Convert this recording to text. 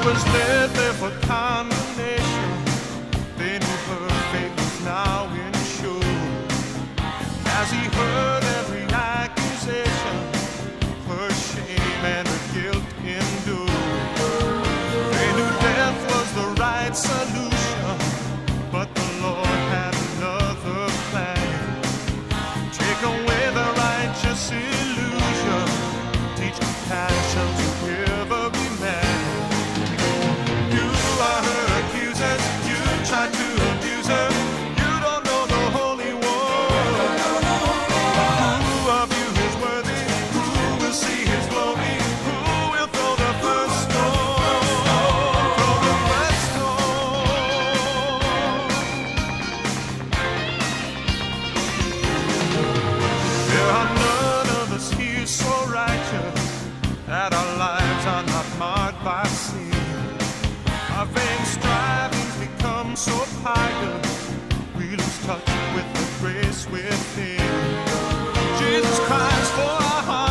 was led there for condemnation, then knew her fate was now ensured. As he heard every accusation, her shame and her guilt endured. They knew death was the right solution, but the Lord had another plan. Take away the righteous illusion, teach compassion to every man. You are her accusers, you tried to abuse her. You don't know the Holy One. Who of you is worthy? Who will see his glory? Who will throw the first stone? Throw the first stone. There are none of us here so righteous that our lives are not marred by sin. Our vain strivings become so pious, we lose touch with the grace within. Jesus Christ for our hearts.